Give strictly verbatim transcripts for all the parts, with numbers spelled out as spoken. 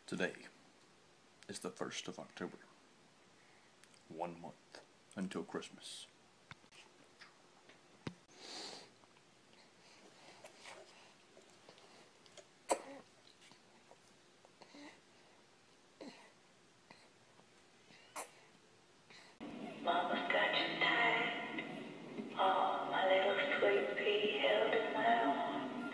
Today is the first of October. One month until Christmas. Mama's got you tight. Oh, my little sweet pea held in my arms.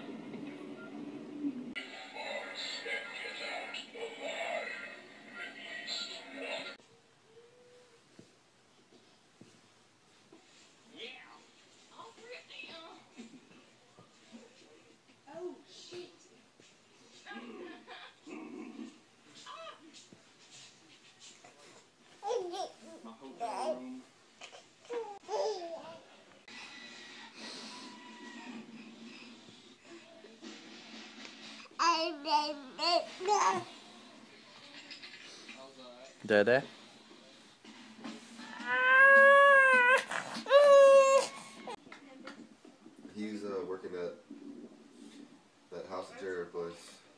Dada? He's uh, working at that house interior place.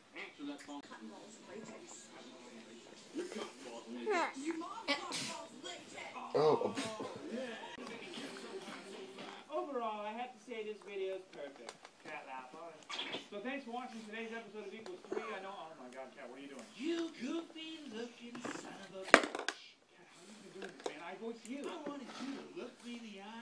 Oh. Overall, I have to say this video is perfect. Cat laugh. So thanks for watching today's episode of Equals three. I know. Oh my God, Cat, what are you doing? You goofy looking son of a bitch. Cat, how are you doing this, man? I voice you. I wanted you to look me in the eye.